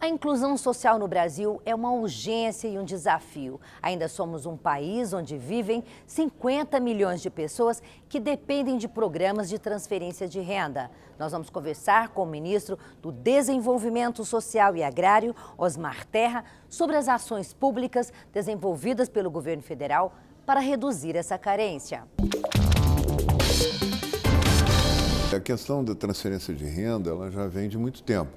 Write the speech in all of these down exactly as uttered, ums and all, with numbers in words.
A inclusão social no Brasil é uma urgência e um desafio. Ainda somos um país onde vivem cinquenta milhões de pessoas que dependem de programas de transferência de renda. Nós vamos conversar com o ministro do Desenvolvimento Social e Agrário, Osmar Terra, sobre as ações públicas desenvolvidas pelo governo federal para reduzir essa carência. A questão da transferência de renda, ela já vem de muito tempo.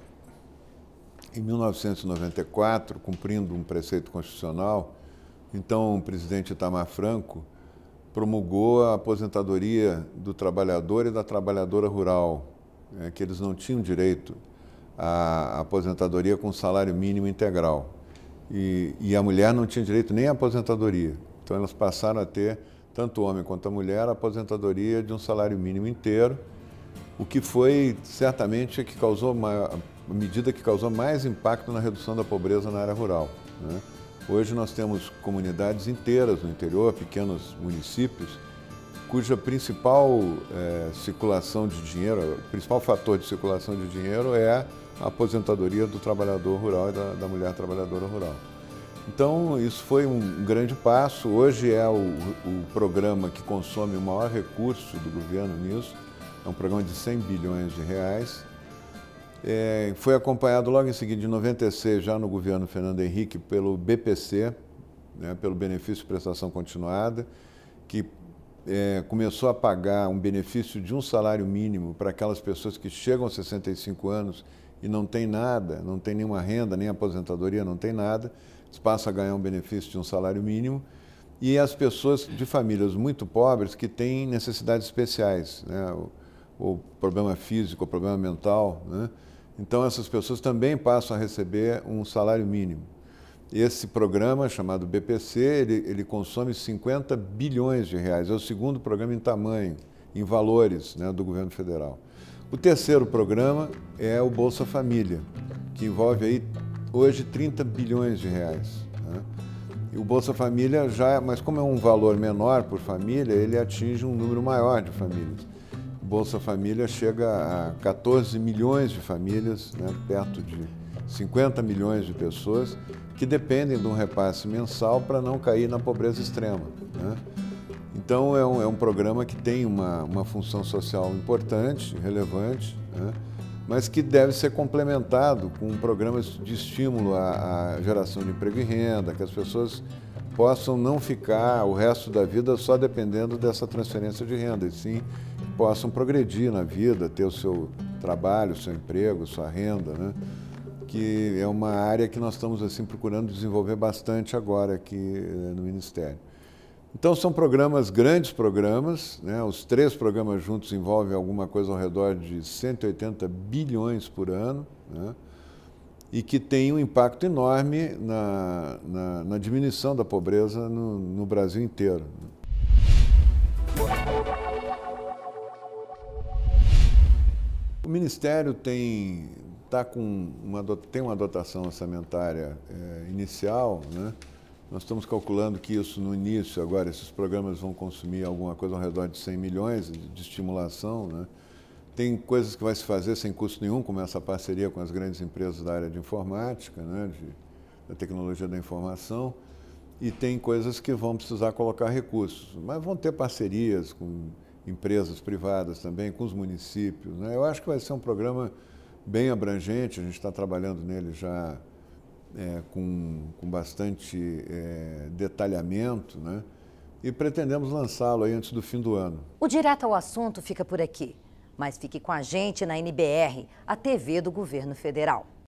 Em mil novecentos e noventa e quatro, cumprindo um preceito constitucional, então o presidente Itamar Franco promulgou a aposentadoria do trabalhador e da trabalhadora rural, né, que eles não tinham direito à aposentadoria com salário mínimo integral. E, e a mulher não tinha direito nem à aposentadoria. Então elas passaram a ter, tanto o homem quanto a mulher, a aposentadoria de um salário mínimo inteiro, o que foi certamente que causou uma, a medida que causou mais impacto na redução da pobreza na área rural, né? Hoje nós temos comunidades inteiras no interior, pequenos municípios, cuja principal é, circulação de dinheiro, o principal fator de circulação de dinheiro é a aposentadoria do trabalhador rural e da, da mulher trabalhadora rural. Então, isso foi um grande passo. Hoje é o, o programa que consome o maior recurso do governo nisso. É um programa de cem bilhões de reais. É, foi acompanhado logo em seguida, em noventa e seis, já no governo Fernando Henrique, pelo B P C, né, pelo Benefício de Prestação Continuada, que é, começou a pagar um benefício de um salário mínimo para aquelas pessoas que chegam aos sessenta e cinco anos e não tem nada, não tem nenhuma renda, nem aposentadoria, não tem nada, eles passam a ganhar um benefício de um salário mínimo. E as pessoas de famílias muito pobres que têm necessidades especiais, né, ou problema físico, ou problema mental, né? Então essas pessoas também passam a receber um salário mínimo. Esse programa, chamado B P C, ele, ele consome cinquenta bilhões de reais, é o segundo programa em tamanho, em valores, né, do governo federal. O terceiro programa é o Bolsa Família, que envolve aí, hoje trinta bilhões de reais, né? E o Bolsa Família já, mas como é um valor menor por família, ele atinge um número maior de famílias. Bolsa Família chega a quatorze milhões de famílias, né, perto de cinquenta milhões de pessoas que dependem de um repasse mensal para não cair na pobreza extrema, né? Então é um, é um programa que tem uma, uma função social importante, relevante, né, mas que deve ser complementado com programas de estímulo à, à geração de emprego e renda, que as pessoas possam não ficar o resto da vida só dependendo dessa transferência de renda, e sim possam progredir na vida, ter o seu trabalho, o seu emprego, sua renda, né? Que é uma área que nós estamos assim procurando desenvolver bastante agora aqui no Ministério. Então são programas, grandes programas, né? Os três programas juntos envolvem alguma coisa ao redor de cento e oitenta bilhões por ano, né? E que tem um impacto enorme na, na, na diminuição da pobreza no, no Brasil inteiro. O Ministério tem, tá com uma, tem uma dotação orçamentária é, inicial, né? Nós estamos calculando que isso no início, agora esses programas vão consumir alguma coisa ao redor de cem milhões de, de estimulação, né? Tem coisas que vai se fazer sem custo nenhum, como essa parceria com as grandes empresas da área de informática, né, de, da tecnologia da informação, e tem coisas que vão precisar colocar recursos, mas vão ter parcerias com empresas privadas também, com os municípios, né? Eu acho que vai ser um programa bem abrangente, a gente está trabalhando nele já é, com, com bastante é, detalhamento, né? E pretendemos lançá-lo aí antes do fim do ano. O Direto ao Assunto fica por aqui. Mas fique com a gente na N B R, a T V do Governo Federal.